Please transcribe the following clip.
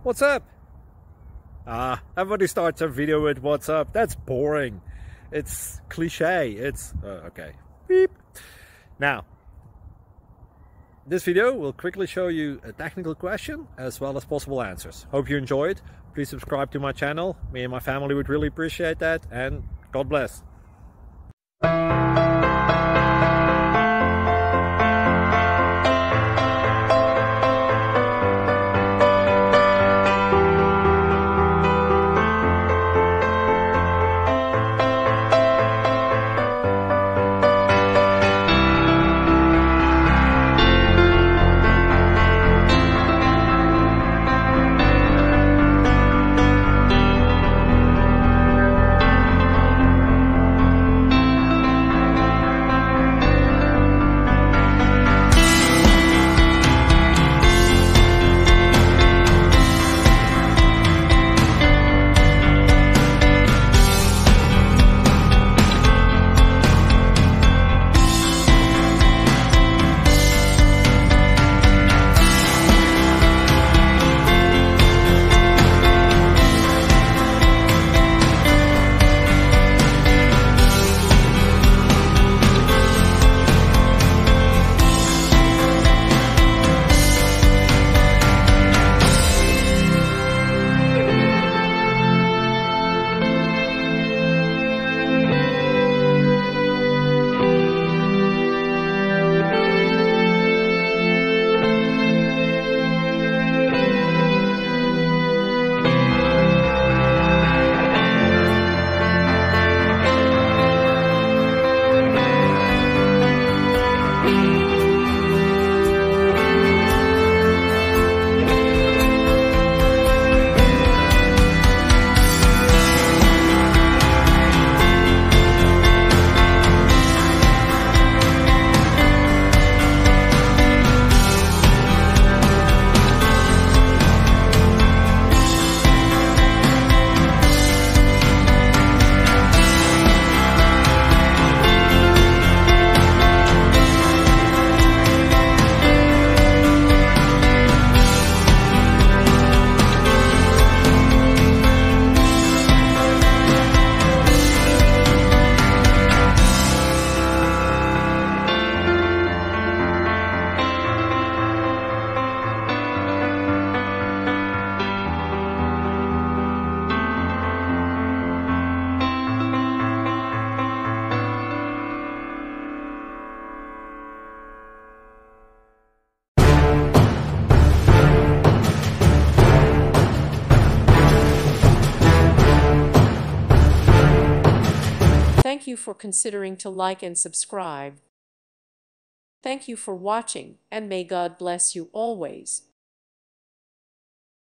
What's up? Everybody starts a video with what's up. That's boring. It's cliche. It's okay. Beep. Now, this video will quickly show you a technical question as well as possible answers. Hope you enjoyed. Please subscribe to my channel. Me and my family would really appreciate that, and God bless. Thank you for considering to like and subscribe. Thank you for watching, and may God bless you always.